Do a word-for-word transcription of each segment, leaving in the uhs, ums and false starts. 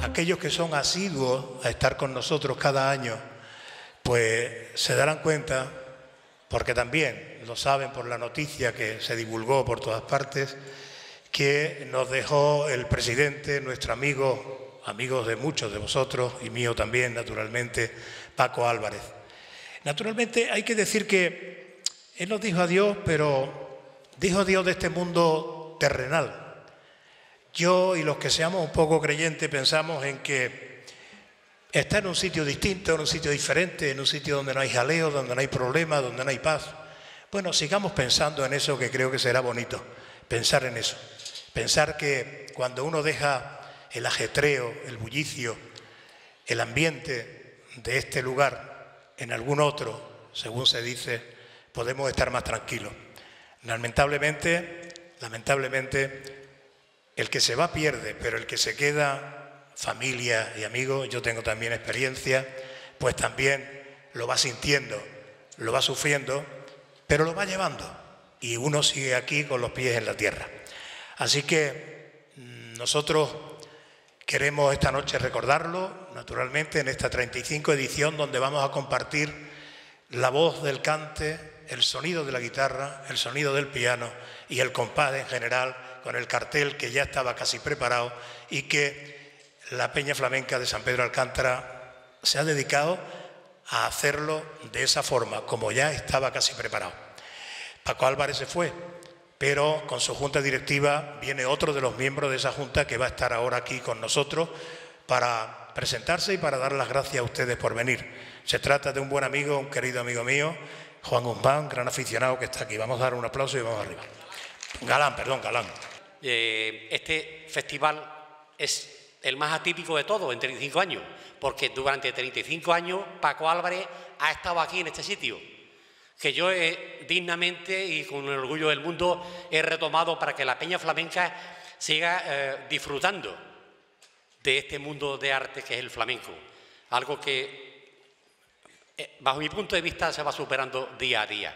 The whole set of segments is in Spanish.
aquellos que son asiduos a estar con nosotros cada año, pues se darán cuenta, porque también lo saben por la noticia que se divulgó por todas partes, que nos dejó el presidente, nuestro amigo, amigos de muchos de vosotros y mío también, naturalmente, Paco Álvarez. Naturalmente hay que decir que él nos dijo adiós, pero dijo adiós de este mundo terrenal. Yo y los que seamos un poco creyentes pensamos en que está en un sitio distinto, en un sitio diferente, en un sitio donde no hay jaleo, donde no hay problemas, donde no hay paz. Bueno, sigamos pensando en eso, que creo que será bonito, pensar en eso. Pensar que cuando uno deja el ajetreo, el bullicio, el ambiente de este lugar en algún otro, según se dice, podemos estar más tranquilos. Lamentablemente, lamentablemente, el que se va pierde, pero el que se queda, familia y amigos, yo tengo también experiencia, pues también lo va sintiendo, lo va sufriendo, pero lo va llevando. Y uno sigue aquí con los pies en la tierra. Así que nosotros queremos esta noche recordarlo, naturalmente, en esta treinta y cinco edición, donde vamos a compartir la voz del cante, el sonido de la guitarra, el sonido del piano y el compás en general, con el cartel que ya estaba casi preparado y que la Peña Flamenca de San Pedro Alcántara se ha dedicado a hacerlo de esa forma, como ya estaba casi preparado. Paco Álvarez se fue, pero con su junta directiva viene otro de los miembros de esa junta que va a estar ahora aquí con nosotros para presentarse y para dar las gracias a ustedes por venir. Se trata de un buen amigo, un querido amigo mío, Juan Guzmán, gran aficionado que está aquí. Vamos a dar un aplauso y vamos arriba. Galán, perdón, Galán. Eh, este festival es el más atípico de todos en treinta y cinco años, porque durante treinta y cinco años Paco Álvarez ha estado aquí en este sitio, que yo eh, dignamente y con el orgullo del mundo he retomado para que la Peña Flamenca siga eh, disfrutando de este mundo de arte que es el flamenco, algo que eh, bajo mi punto de vista se va superando día a día.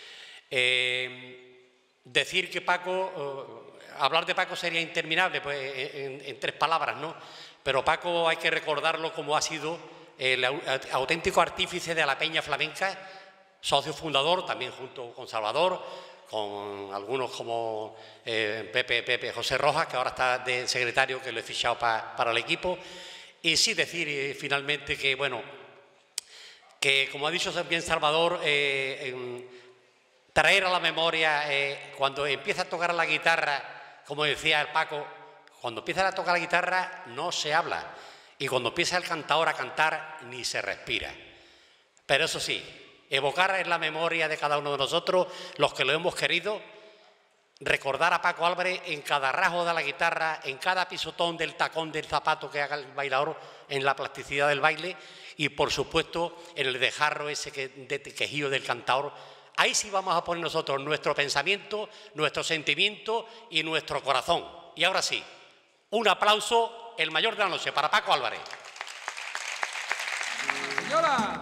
Eh, decir que Paco... Eh, Hablar de Paco sería interminable, pues, en, en tres palabras, ¿no? Pero Paco hay que recordarlo como ha sido el auténtico artífice de la Peña Flamenca, socio fundador, también junto con Salvador, con algunos como eh, Pepe, Pepe José Rojas, que ahora está de secretario, que lo he fichado pa, para el equipo. Y sí decir eh, finalmente que, bueno, que como ha dicho bien Salvador, eh, en, traer a la memoria, eh, cuando empieza a tocar la guitarra, como decía el Paco, cuando empieza a tocar la guitarra no se habla y cuando empieza el cantador a cantar ni se respira. Pero eso sí, evocar en la memoria de cada uno de nosotros, los que lo hemos querido, recordar a Paco Álvarez en cada rasgo de la guitarra, en cada pisotón del tacón del zapato que haga el bailador, en la plasticidad del baile y, por supuesto, en el dejarro ese que, de quejío del cantador. Ahí sí vamos a poner nosotros nuestro pensamiento, nuestro sentimiento y nuestro corazón. Y ahora sí, un aplauso, el mayor de la noche, para Paco Álvarez. Señora.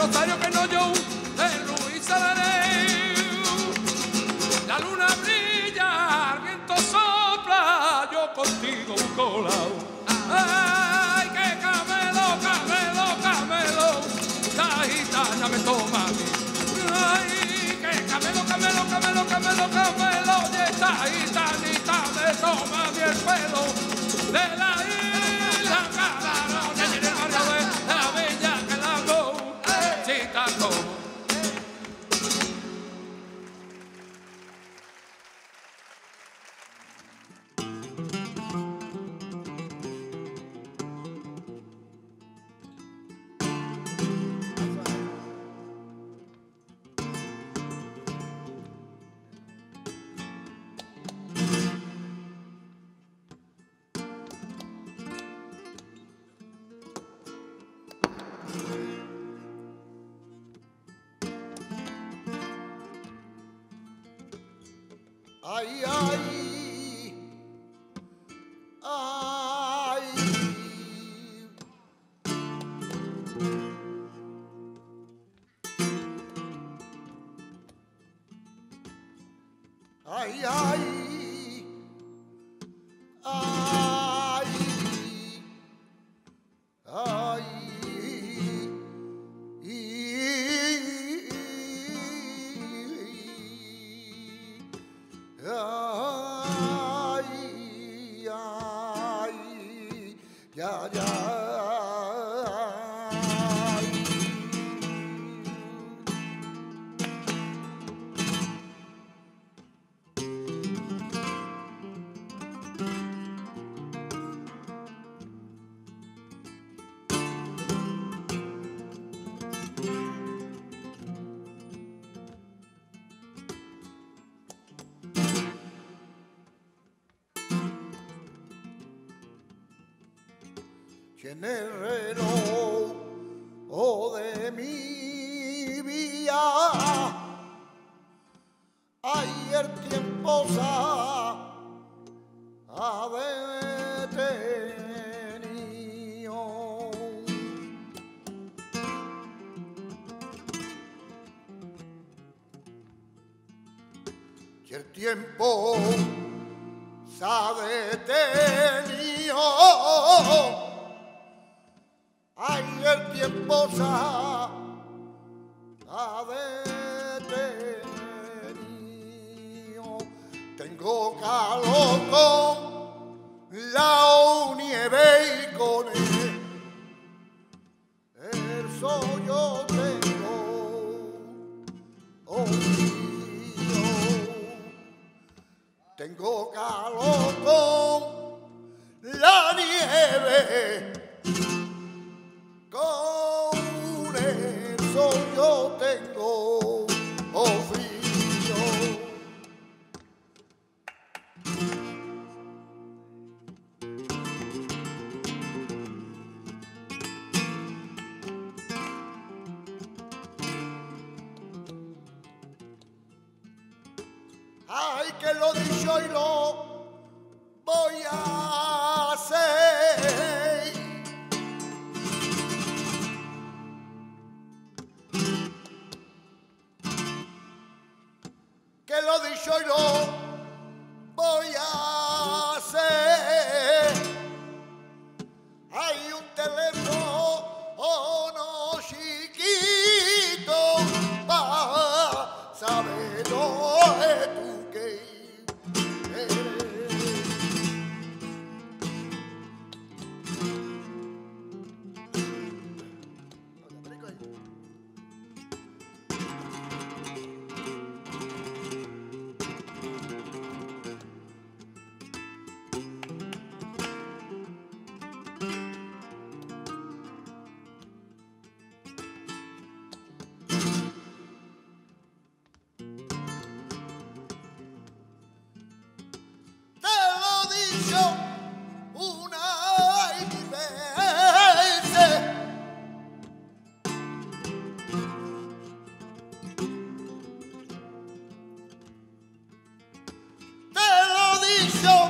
Rosario que no yo, de Luisa Dareu. La luna brilla, el viento sopla, yo contigo un colado. Ay, que camelo, camelo, camelo, la gitana me toma a mí. Ay, que camelo, camelo, camelo, camelo, camelo, y esta gitanita me toma a mí el pelo de la isla Camarón, de la bella que la gocita como. Ay, ay, ay, ay, ay, ay, ya, ya. En el reloj oh, de mi vida, ay, el tiempo se ha detenido. Y el tiempo se ha detenido. Ay, el tiempo se ha detenido. Tengo calor con la nieve y con el, el sol yo tengo oh, frío. Tengo calor con la nieve. Con el sol yo tengo oh, frío. Ay, que lo dicho y lo voy a hacer. Que lo dicho y lo voy a hacer. Hay un teléfono oh, no chiquito para saber dónde tú que eres. Show